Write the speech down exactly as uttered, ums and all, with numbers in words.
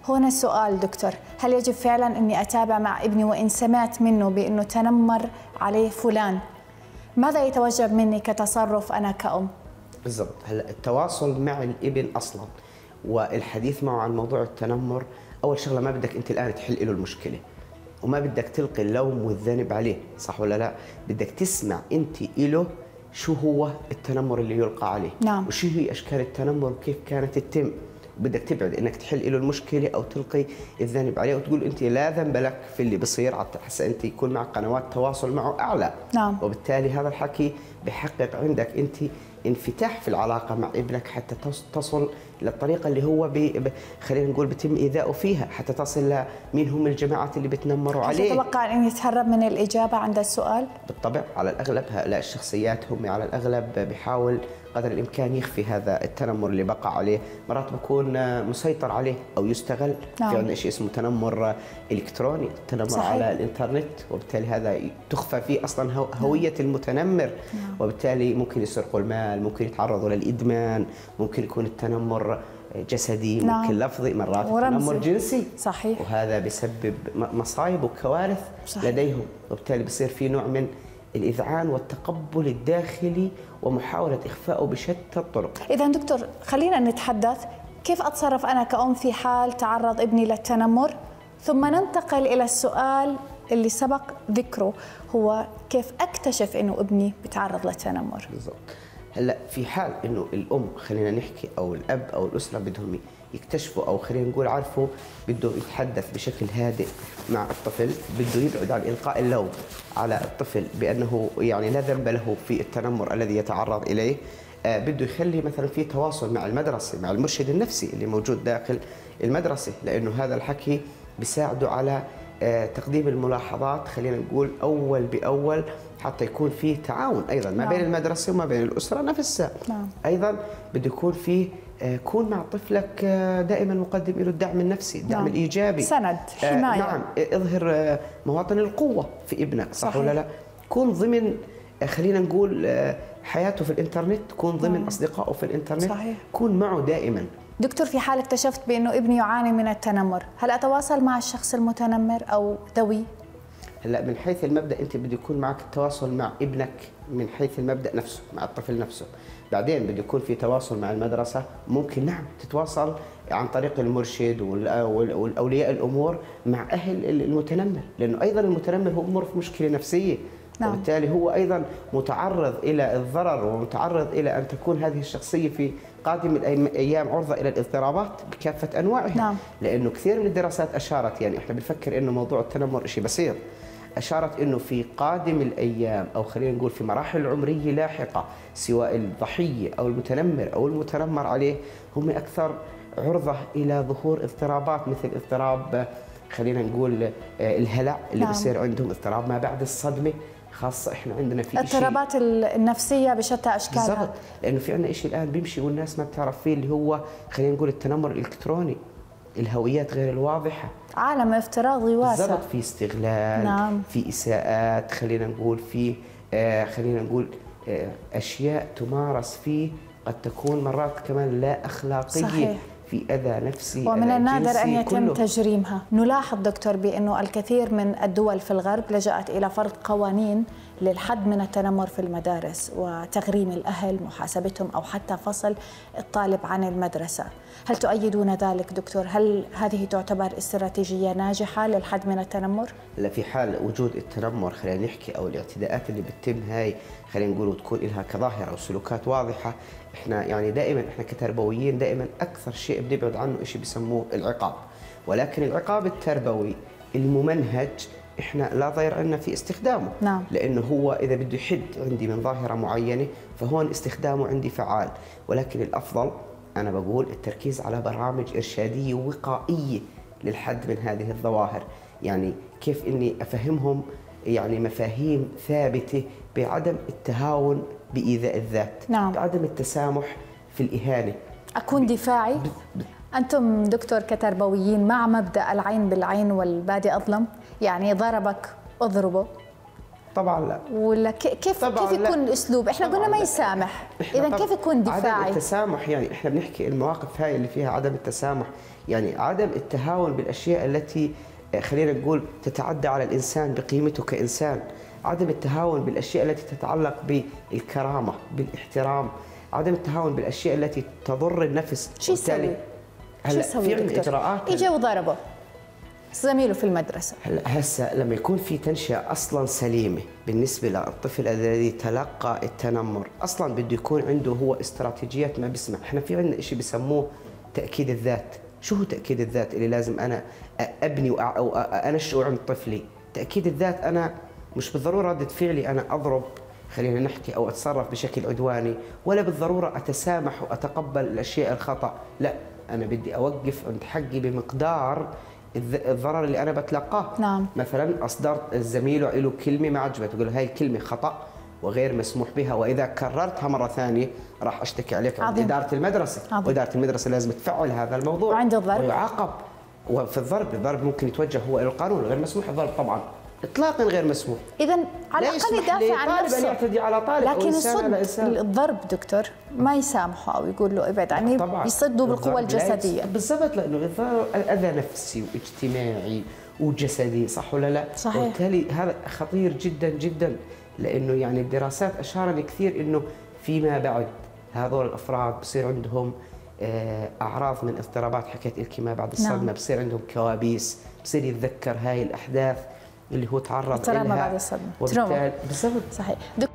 هنا السؤال دكتور، هل يجب فعلا أني أتابع مع ابني وإن سمعت منه بأنه تنمر عليه فلان؟ ماذا يتوجب مني كتصرف أنا كأم؟ بالضبط. هلا التواصل مع الابن أصلا والحديث معه عن موضوع التنمر، أول شغلة ما بدك أنت الآن تحل له المشكلة وما بدك تلقي اللوم والذنب عليه، صح ولا لا؟ بدك تسمع أنت إله شو هو التنمر اللي يلقى عليه، نعم. وشو هي أشكال التنمر وكيف كانت تتم. بدك تبعد انك تحل له المشكله او تلقي الذنب عليه وتقول انت لا ذنب لك في اللي بصير، حتى انت يكون معك قنوات تواصل معه اعلى. نعم. وبالتالي هذا الحكي بحقق عندك انت انفتاح في العلاقه مع ابنك حتى تصل للطريقه اللي هو ب... خلينا نقول بتم ايذائه فيها، حتى تصل لمين هم الجماعات اللي بتنمروا عليه. تتوقع ان يتهرب من الاجابه عند السؤال؟ بالطبع، على الاغلب هؤلاء الشخصيات هم على الاغلب بيحاول قدر الامكان يخفي هذا التنمر اللي بقى عليه، مرات بكون مسيطر عليه او يستغل. نعم. في عندنا شيء اسمه تنمر الكتروني، التنمر صحيح. على الانترنت، وبالتالي هذا تخفى فيه اصلا هويه نعم. المتنمر. نعم. وبالتالي ممكن يسرقوا المال، ممكن يتعرضوا للادمان، ممكن يكون التنمر جسدي، نعم. ممكن لفظي، مرات التنمر جنسي. صحيح. وهذا بيسبب مصايب وكوارث صحيح. لديهم، وبالتالي بصير في نوع من الإذعان والتقبل الداخلي ومحاولة إخفائه بشتى الطرق. إذا دكتور خلينا نتحدث كيف أتصرف أنا كأم في حال تعرض ابني للتنمر، ثم ننتقل إلى السؤال اللي سبق ذكره، هو كيف أكتشف إنه ابني بيتعرض للتنمر. بالضبط. هلا في حال إنه الأم خلينا نحكي أو الأب أو الأسرة بدهم يكتشفوا او خلينا نقول عرفوا بده يتحدث بشكل هادئ مع الطفل، بده يبعد عن القاء اللوم على الطفل بانه يعني لا ذنب له في التنمر الذي يتعرض اليه، آه بده يخلي مثلا في تواصل مع المدرسه، مع المرشد النفسي اللي موجود داخل المدرسه، لانه هذا الحكي بيساعده على آه تقديم الملاحظات خلينا نقول اول باول، حتى يكون في تعاون ايضا ما نعم. بين المدرسه وما بين الاسره نفسها. نعم. ايضا بده يكون في كون مع طفلك دائما مقدم له الدعم النفسي، الدعم نعم. الايجابي، سند، حمايه. آه نعم، اظهر مواطن القوه في ابنك، صح صحيح. ولا لا؟ كون ضمن خلينا نقول حياته في الانترنت، كون ضمن نعم. اصدقائه في الانترنت، صحيح. كون معه دائما. دكتور في حال اكتشفت بانه ابني يعاني من التنمر، هل اتواصل مع الشخص المتنمر او ذوي؟ هلا من حيث المبدا انت بده يكون معك التواصل مع ابنك من حيث المبدا نفسه، مع الطفل نفسه. بعدين بده يكون في تواصل مع المدرسه، ممكن نعم تتواصل عن طريق المرشد والاولياء الامور مع اهل المتنمر، لانه ايضا المتنمر هو بمر في مشكله نفسيه. نعم. وبالتالي هو ايضا متعرض الى الضرر ومتعرض الى ان تكون هذه الشخصيه في قادم الايام عرضه الى الاضطرابات بكافه انواعها. نعم. لانه كثير من الدراسات اشارت، يعني احنا بنفكر انه موضوع التنمر شيء بسيط، أشارت أنه في قادم الأيام أو خلينا نقول في مراحل عمرية لاحقة، سواء الضحية أو المتنمر أو المتنمر عليه هم أكثر عرضة إلى ظهور اضطرابات، مثل اضطراب خلينا نقول الهلع اللي نعم. بصير عندهم، اضطراب ما بعد الصدمة، خاصة احنا عندنا في اضطرابات النفسية بشتى أشكالها. بالضبط، لأنه في عندنا شيء الآن بيمشي والناس ما بتعرف فيه، اللي هو خلينا نقول التنمر الإلكتروني، الهويات غير الواضحة، عالم افتراضي واسع. بالضبط، في استغلال، نعم. في إساءات، خلينا نقول في آه خلينا نقول آه أشياء تمارس فيه قد تكون مرات كمان لا أخلاقية. صحيح. في أذى نفسي، ومن النادر أن يتم كله. تجريمها. نلاحظ دكتور بأنه الكثير من الدول في الغرب لجأت إلى فرض قوانين للحد من التنمر في المدارس وتغريم الأهل، محاسبتهم أو حتى فصل الطالب عن المدرسة. هل تؤيدون ذلك دكتور؟ هل هذه تعتبر استراتيجية ناجحة للحد من التنمر؟ لا، في حال وجود التنمر خلينا نحكي أو الاعتداءات اللي بتتم هاي خلينا نقول وتكون لها كظاهرة وسلوكات واضحة، احنا يعني دائما احنا كتربويين دائما أكثر شيء بنبعد عنه شيء بسموه العقاب، ولكن العقاب التربوي الممنهج احنا لا ضير عنا في استخدامه. نعم. لانه هو اذا بده يحد عندي من ظاهره معينه فهون استخدامه عندي فعال، ولكن الافضل انا بقول التركيز على برامج ارشاديه وقائيه للحد من هذه الظواهر، يعني كيف اني افهمهم يعني مفاهيم ثابته بعدم التهاون بايذاء الذات. نعم. بعدم التسامح في الاهانه، اكون دفاعي. أنتم دكتور كتربويين مع مبدأ العين بالعين والبادي أظلم، يعني ضربك اضربه؟ طبعا لا. ولا كيف كيف يكون لا. الاسلوب؟ احنا قلنا ما يسامح، اذا كيف يكون دفاعي؟ عدم التسامح، يعني احنا بنحكي المواقف هاي اللي فيها عدم التسامح، يعني عدم التهاون بالاشياء التي خلينا نقول تتعدى على الانسان بقيمته كانسان، عدم التهاون بالاشياء التي تتعلق بالكرامه، بالاحترام، عدم التهاون بالاشياء التي تضر النفس. شو يسوي؟ شو يسوي دكتور؟ اجراءات اجى وضربه زميله في المدرسه. هلا هسه لما يكون في تنشئه اصلا سليمه بالنسبه للطفل الذي تلقى التنمر، اصلا بده يكون عنده هو استراتيجيات ما بيسمع، احنا في عندنا شيء بسموه تاكيد الذات. شو هو تاكيد الذات اللي لازم انا ابني او انشئه عند طفلي؟ تاكيد الذات انا مش بالضروره رده فعلي انا اضرب، خلينا نحكي، او اتصرف بشكل عدواني، ولا بالضروره اتسامح واتقبل الاشياء الخطا، لا، انا بدي اوقف عند حقي بمقدار الضرر اللي انا بتلقاه. نعم. مثلا اصدرت الزميل له كلمه ما عجبته، يقول هاي الكلمه خطا وغير مسموح بها، واذا كررتها مره ثانيه راح اشتكي عليك عند اداره المدرسه. عظيم. واداره المدرسه لازم تفعل هذا الموضوع وعند الضرب ويعاقب. وفي الضرب، الضرب ممكن يتوجه هو الى القانون، غير مسموح الضرب طبعا، اطلاقا غير مسموح. اذا على الاقل يدافع عن نفسه. طالب يعتدي على طالب، لكن يصد الضرب دكتور ما يسامحه او يقول له ابعد عني، يصده بالقوه الجسديه. بالضبط، لانه الضرر اذى نفسي واجتماعي وجسدي، صح ولا لا؟ صحيح. وبالتالي هذا خطير جدا جدا، لانه يعني الدراسات اشارت كثير انه فيما بعد هذول الافراد بصير عندهم اعراض من اضطرابات، حكيت لك ما بعد الصدمه. نعم. بصير عندهم كوابيس، بصير يتذكر هاي الاحداث اللي هو تعرض لها ما بعد الصدمه. وبالتالي بالضبط. صحيح.